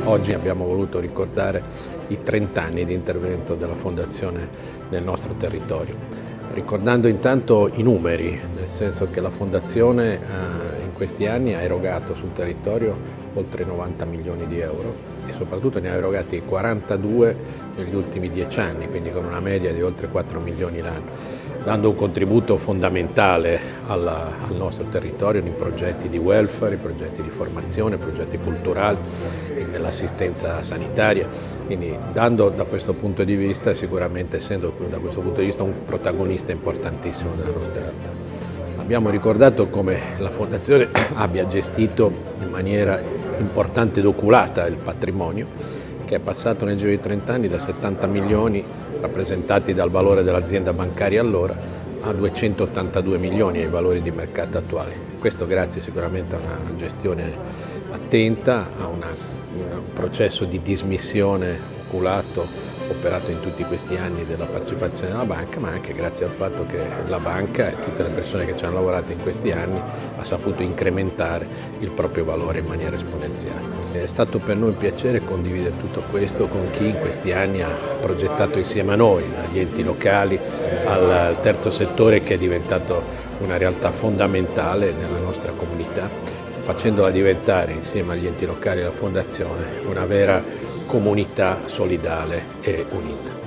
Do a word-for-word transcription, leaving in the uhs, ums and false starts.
Oggi abbiamo voluto ricordare i trenta anni di intervento della Fondazione nel nostro territorio, ricordando intanto i numeri, nel senso che la Fondazione eh, in questi anni ha erogato sul territorio oltre novanta milioni di euro e soprattutto ne ha erogati quarantadue negli ultimi dieci anni, quindi con una media di oltre quattro milioni l'anno, dando un contributo fondamentale alla, al nostro territorio in progetti di welfare, in progetti di formazione, progetti culturali, nell'assistenza sanitaria, quindi dando da questo punto di vista, sicuramente essendo da questo punto di vista un protagonista importantissimo della nostra realtà. Abbiamo ricordato come la Fondazione abbia gestito in maniera importante ed oculata il patrimonio, che è passato nel giro di trenta anni da settanta milioni rappresentati dal valore dell'azienda bancaria allora a duecentottantadue milioni ai valori di mercato attuali. Questo grazie sicuramente a una gestione attenta, a una, un processo di dismissione oculato operato in tutti questi anni della partecipazione della banca, ma anche grazie al fatto che la banca e tutte le persone che ci hanno lavorato in questi anni ha saputo incrementare il proprio valore in maniera esponenziale. È stato per noi un piacere condividere tutto questo con chi in questi anni ha progettato insieme a noi, dagli enti locali al terzo settore, che è diventato una realtà fondamentale nella nostra comunità, facendola diventare insieme agli enti locali e alla Fondazione una vera comunità solidale e unita.